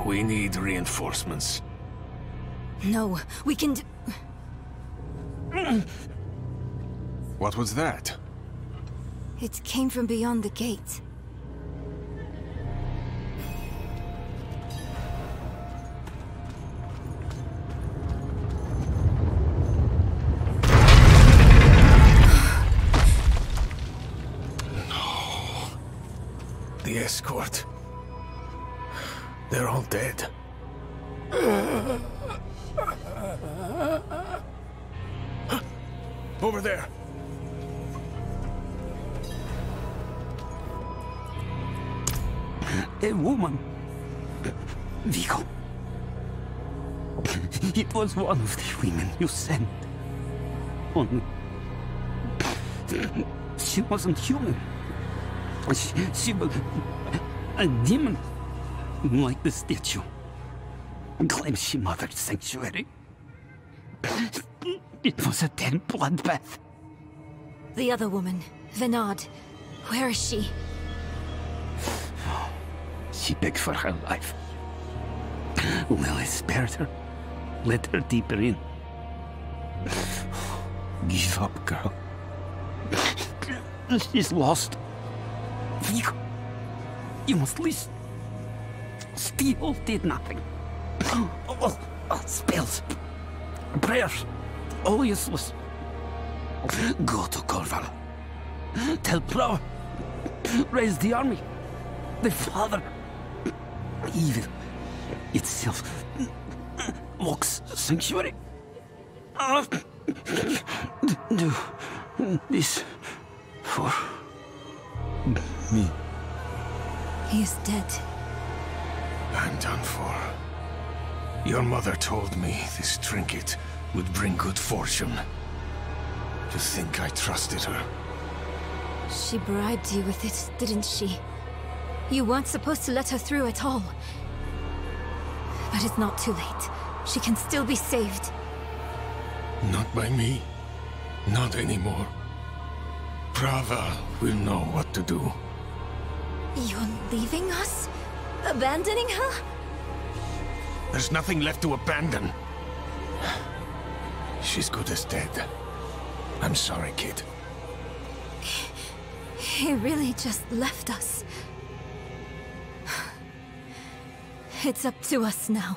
We need reinforcements. No, we can What was that? It came from beyond the gate. The escort. They're all dead. Over there. A woman. Vigo. It was one of the women you sent. Only... she wasn't human. She was a demon, like the statue. Claims she mothered sanctuary. It was a damn bloodbath. The other woman, Venard. Where is she? She begged for her life. Lilith spared her. Let her deeper in. Give up, girl. She's lost. Vigo, you must listen. Steel did nothing. Spells, prayers, all useless. Go to Corval. Tell Pro. Raise the army. The father. Evil itself walks sanctuary. Do this for me. He is dead. I'm done for. Your mother told me this trinket would bring good fortune. You think I trusted her? She bribed you with it, didn't she? You weren't supposed to let her through at all. But it's not too late. She can still be saved. Not by me. Not anymore. Prava will know what to do. You're leaving us? Abandoning her? There's nothing left to abandon. She's good as dead. I'm sorry, kid. He really just left us. It's up to us now.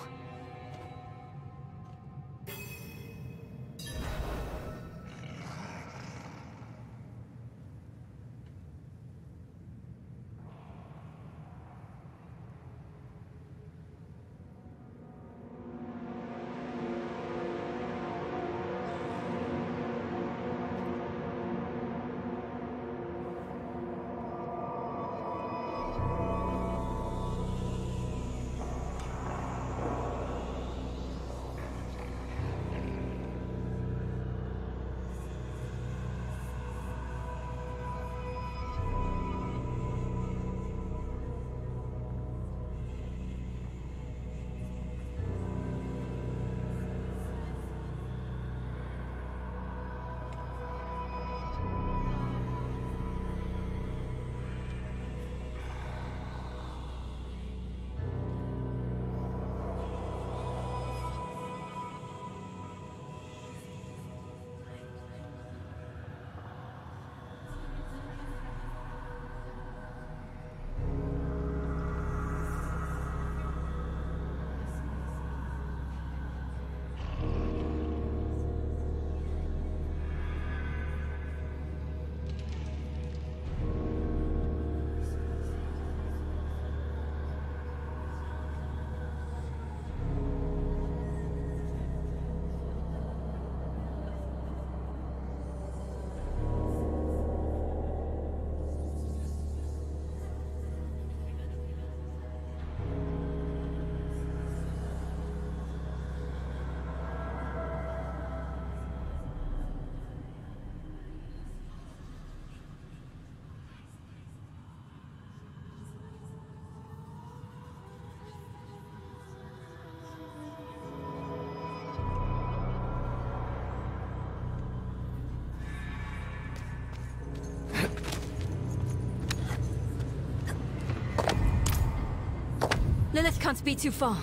Lilith can't be too far.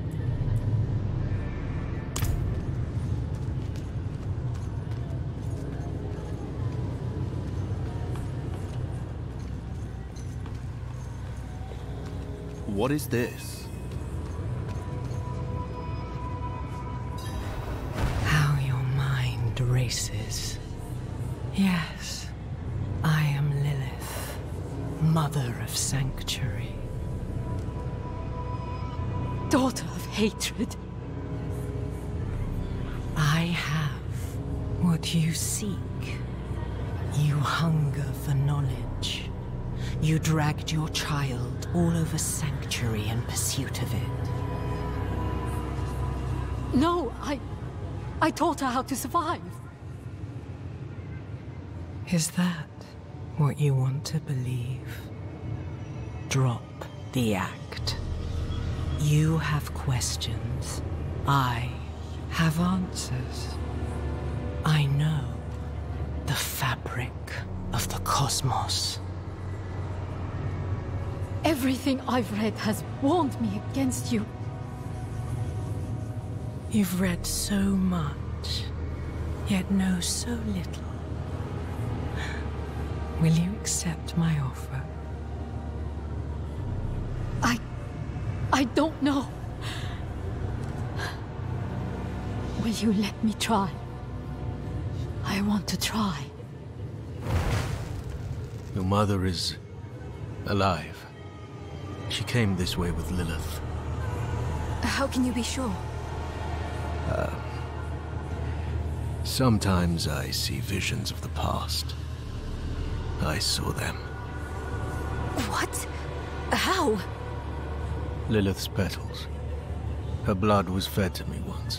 What is this? How your mind races. Yes, I am Lilith, Mother of Sanctuary. Daughter of hatred. I have what you seek. You hunger for knowledge. You dragged your child all over Sanctuary in pursuit of it. No, I taught her how to survive. Is that what you want to believe? Drop the act. You have questions. I have answers. I know the fabric of the cosmos. Everything I've read has warned me against you. You've read so much, yet know so little. Will you accept my offer? I don't know. Will you let me try? I want to try. Your mother is alive. She came this way with Lilith. How can you be sure? Sometimes I see visions of the past. I saw them. What? How? Lilith's petals. Her blood was fed to me once.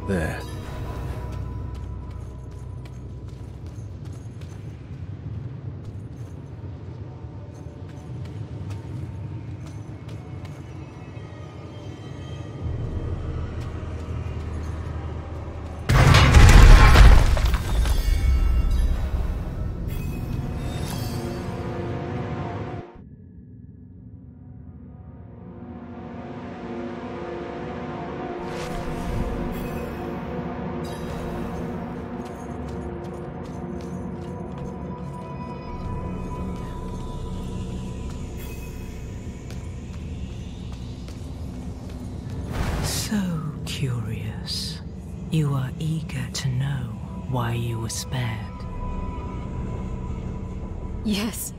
There. So curious. You are eager to know why you were spared. Yes.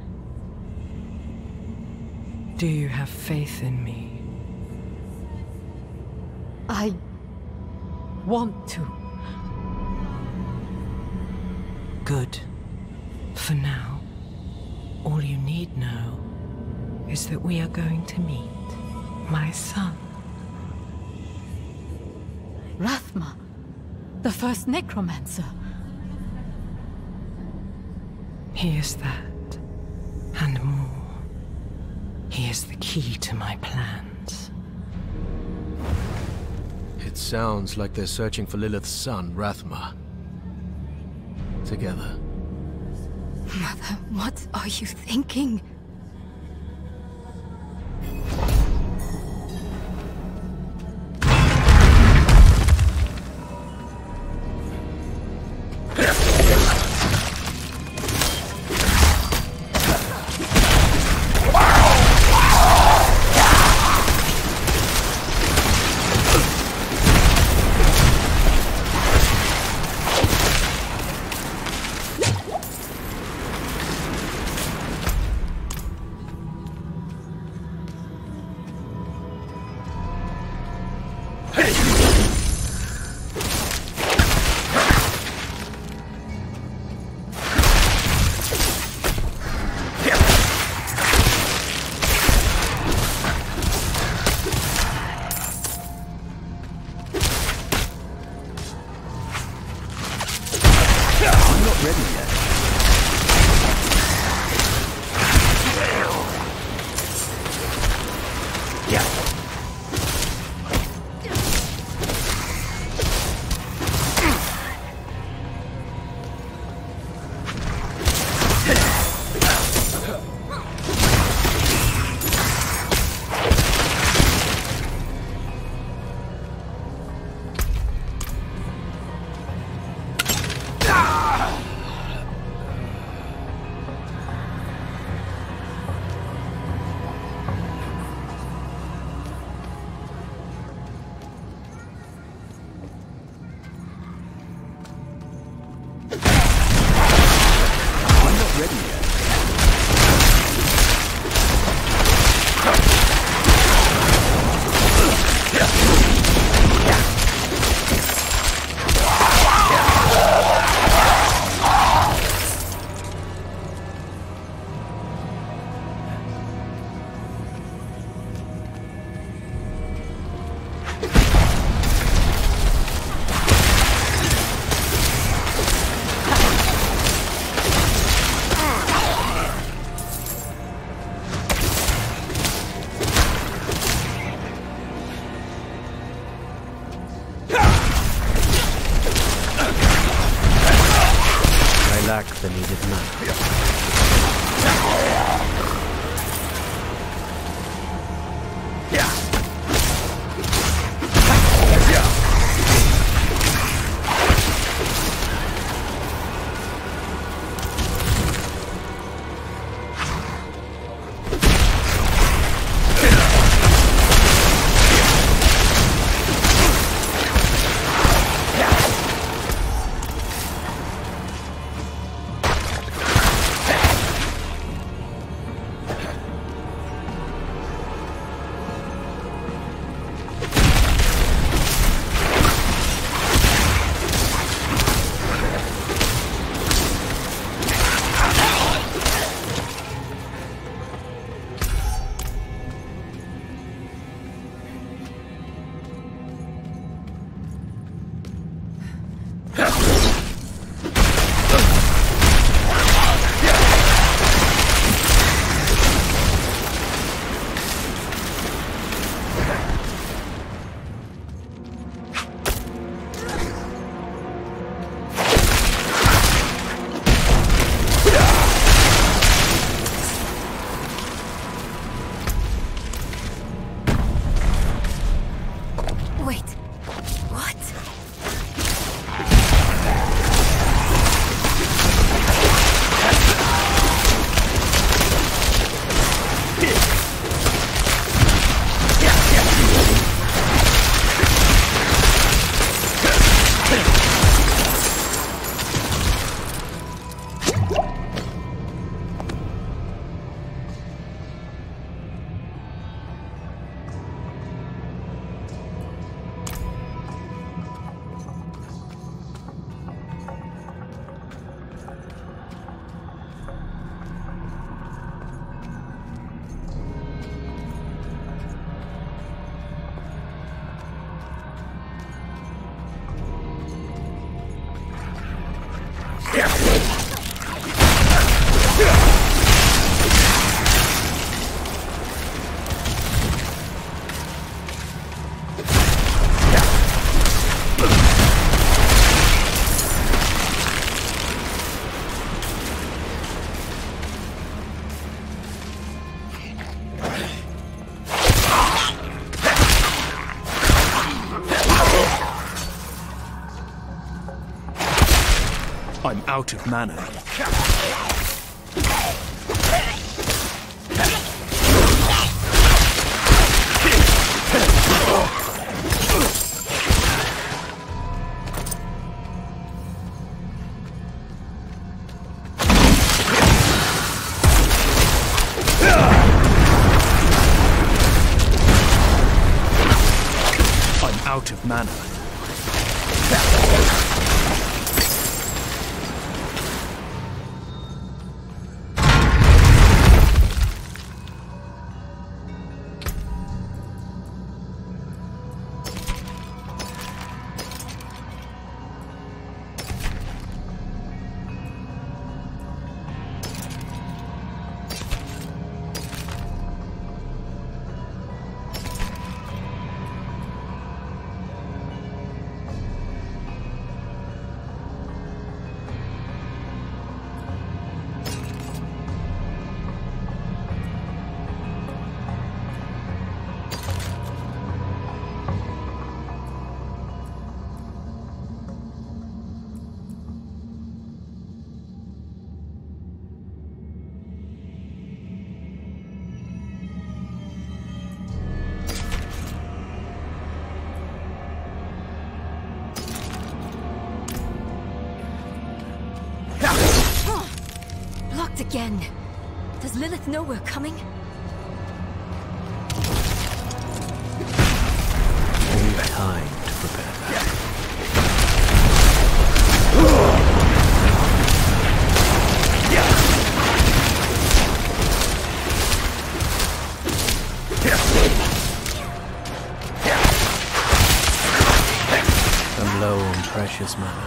Do you have faith in me? I want to. Good. For now, all you need know is that we are going to meet my son. Rathma, the first Necromancer. He is that, and more. He is the key to my plans. It sounds like they're searching for Lilith's son, Rathma. Together. Mother, what are you thinking? Lack the needed knife. I'm out of mana. I'm out of mana. Again. Does Lilith know we're coming? Only time to prepare that. I'm low on precious mana.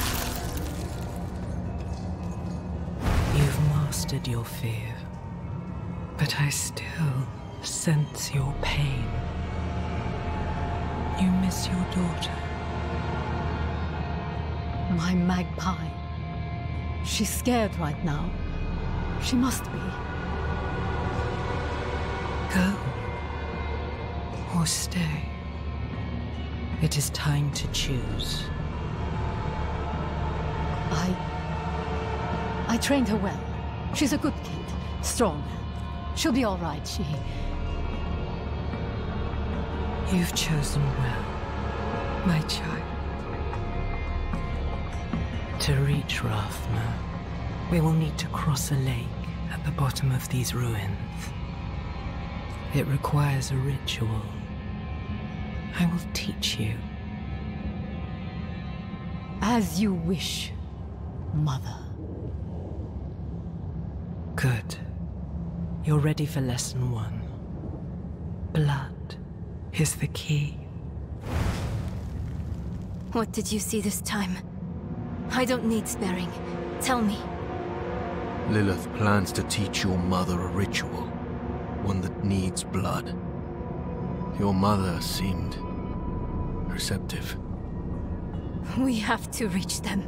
Mastered your fear, but I still sense your pain. You miss your daughter. My magpie. She's scared right now. She must be. Go. Or stay. It is time to choose. I trained her well. She's a good kid. Strong. She'll be all right, You've chosen well, my child. To reach Rathma, we will need to cross a lake at the bottom of these ruins. It requires a ritual. I will teach you. As you wish, Mother. Good. You're ready for lesson 1. Blood is the key. What did you see this time? I don't need sparing. Tell me. Lilith plans to teach your mother a ritual. One that needs blood. Your mother seemed receptive. We have to reach them.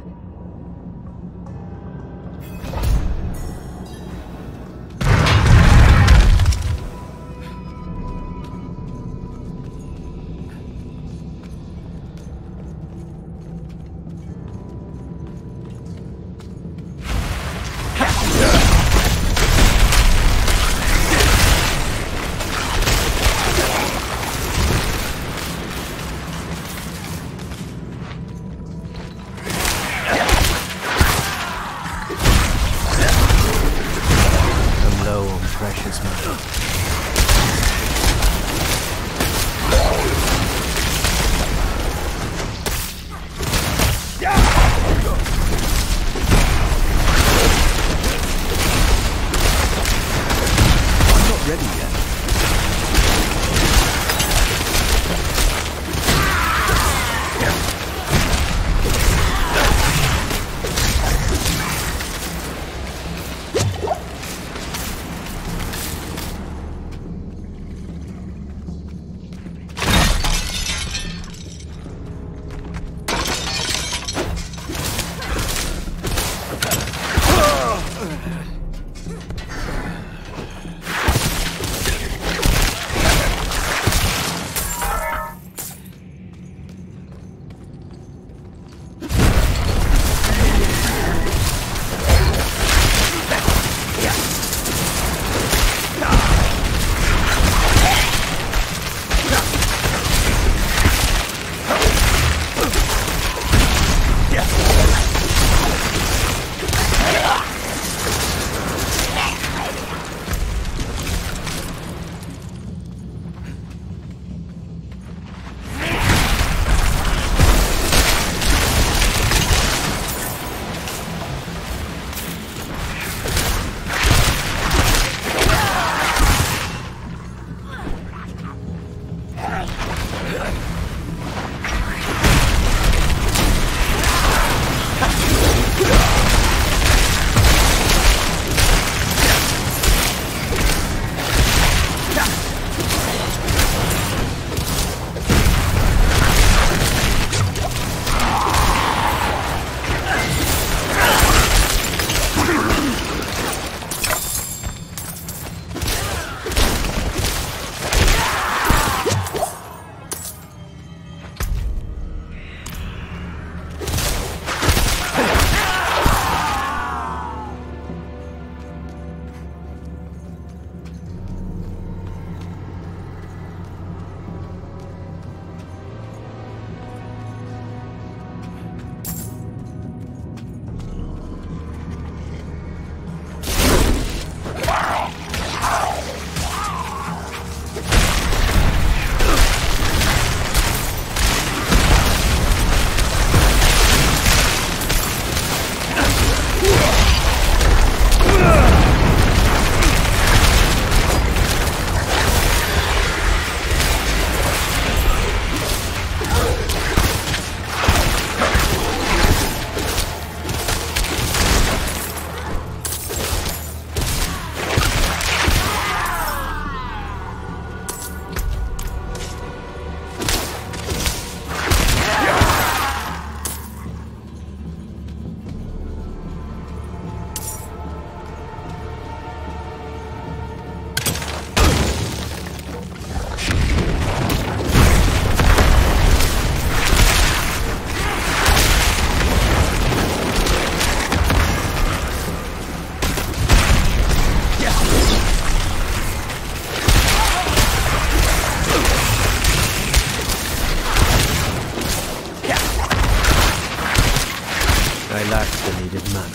I lack the needed mana.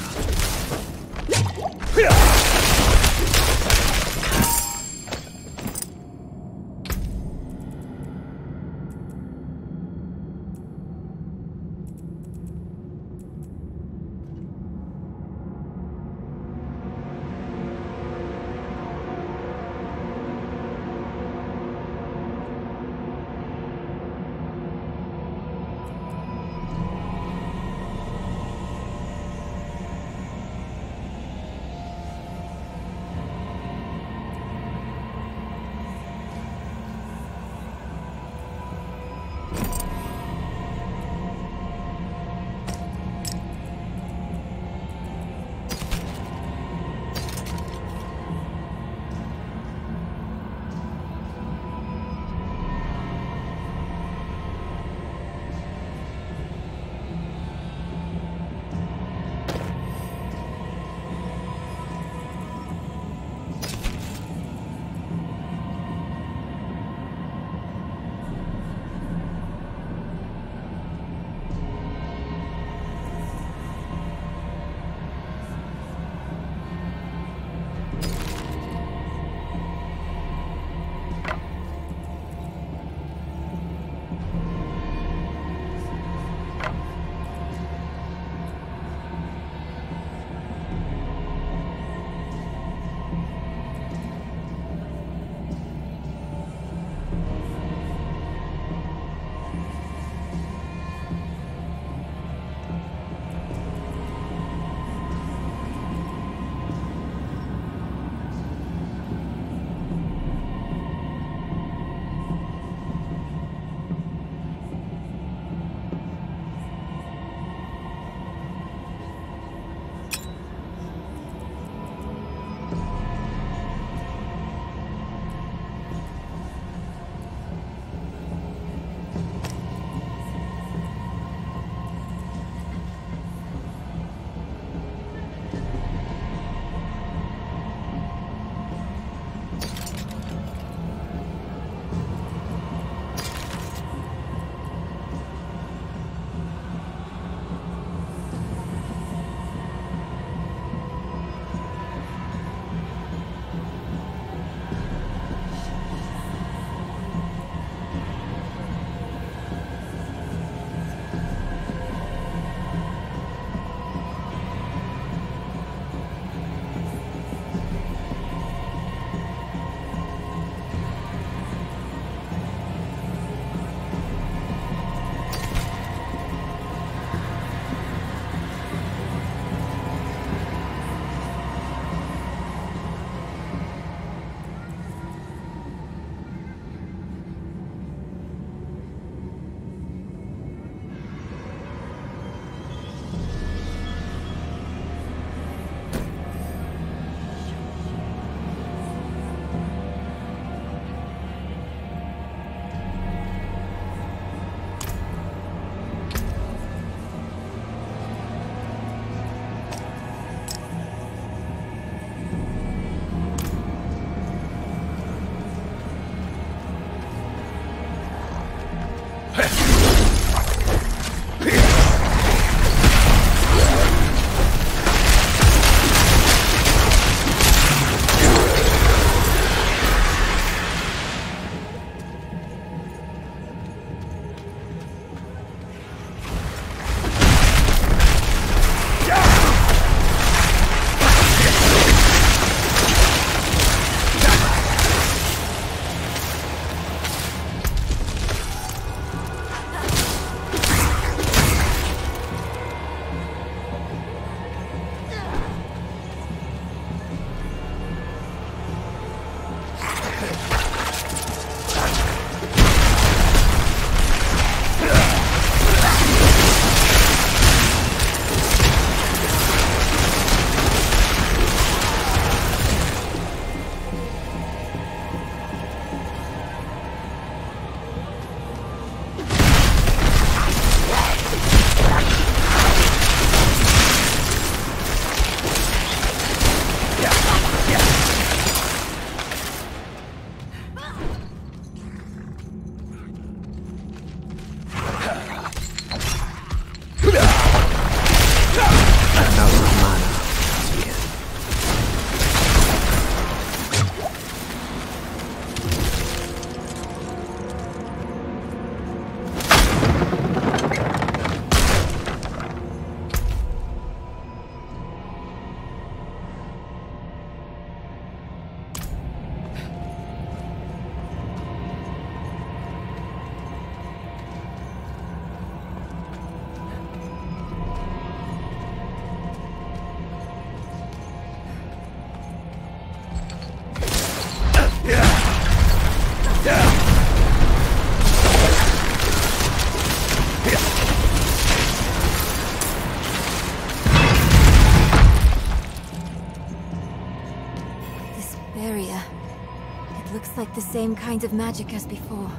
Like the same kind of magic as before.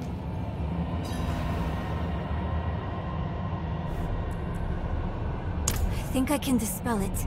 I think I can dispel it.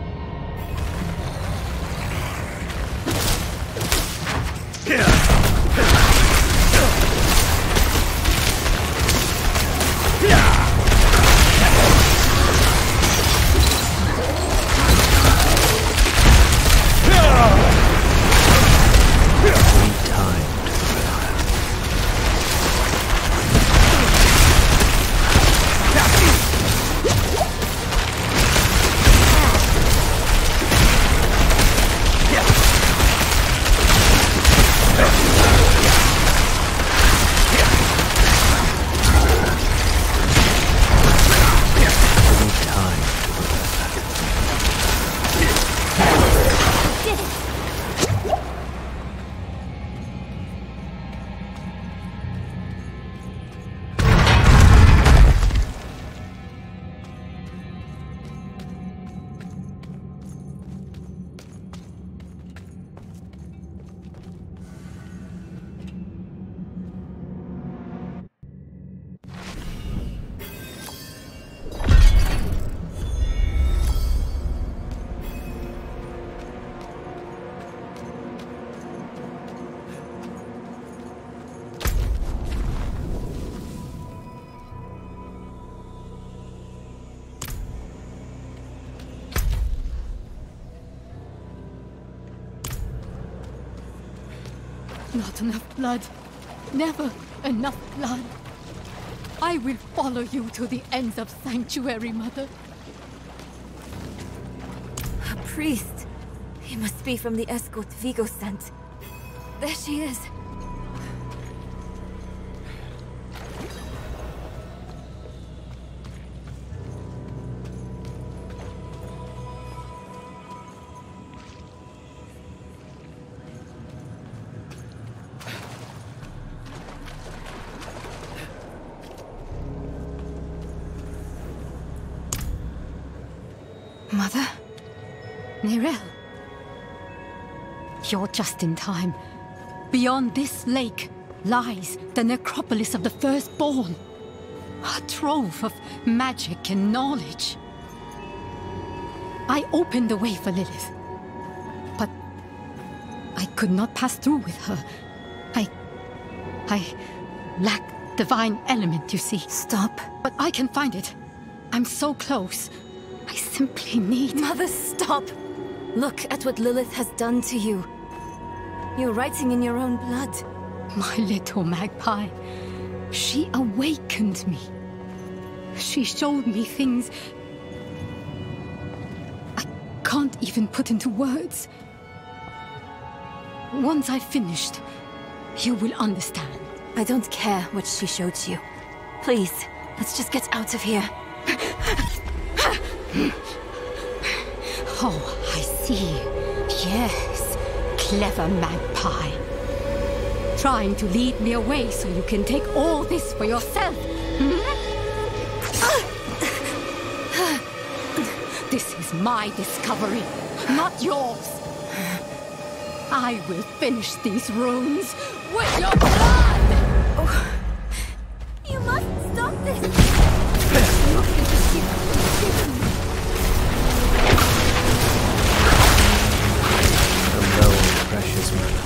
Not enough blood. Never enough blood. I will follow you to the ends of Sanctuary, Mother. A priest. He must be from the escort Vigo sent. There she is. Mother? Neyrelle? You're just in time. Beyond this lake lies the necropolis of the Firstborn. A trove of magic and knowledge. I opened the way for Lilith, but I could not pass through with her. I lack divine element, you see. Stop. But I can find it. I'm so close. I simply need... Mother, stop! Look at what Lilith has done to you. You're writing in your own blood. My little magpie. She awakened me. She showed me things I can't even put into words. Once I've finished, you will understand. I don't care what she showed you. Please, let's just get out of here. Oh, I see. Yes, clever magpie. Trying to lead me away so you can take all this for yourself. This is my discovery, not yours. I will finish these runes with your blood! Oh, you must stop this! Look at the gift you've given me. Hello, precious man.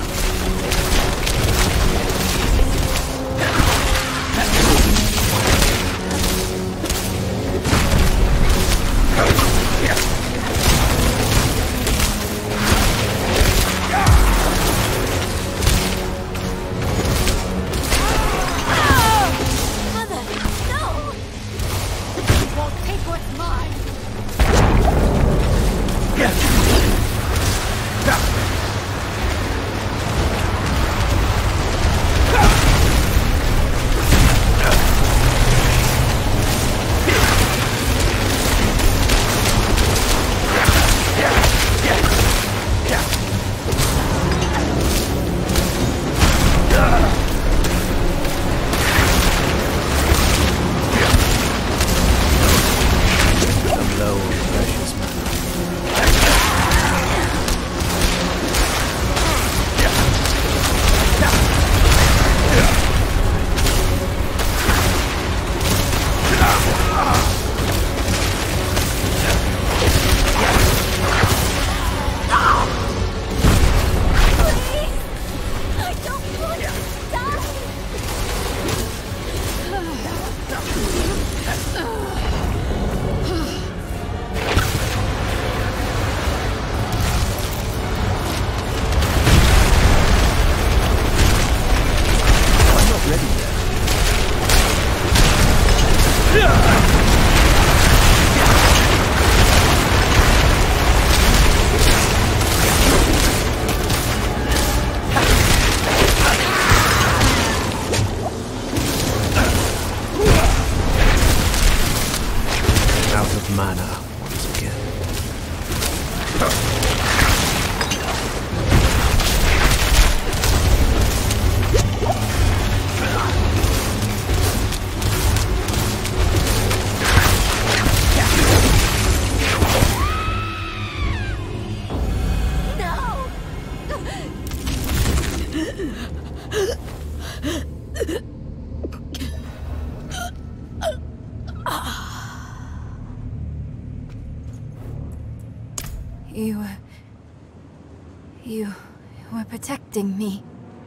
You were protecting me.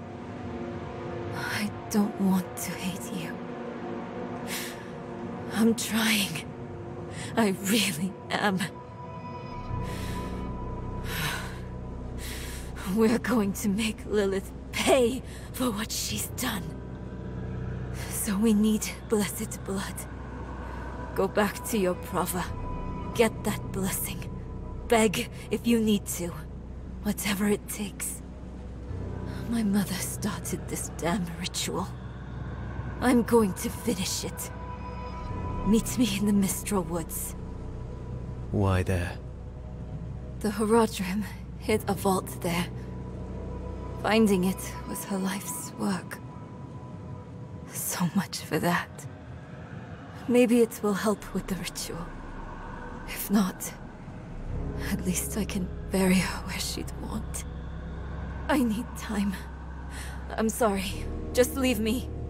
I don't want to hate you. I'm trying. I really am. We're going to make Lilith pay for what she's done. So we need blessed blood. Go back to your Prava. Get that blessing. Beg if you need to. Whatever it takes. My mother started this damn ritual. I'm going to finish it. Meet me in the Mistral Woods. Why there? The Horadrim hid a vault there. Finding it was her life's work. So much for that. Maybe it will help with the ritual. If not, at least I can bury her where she'd want. I need time. I'm sorry. Just leave me.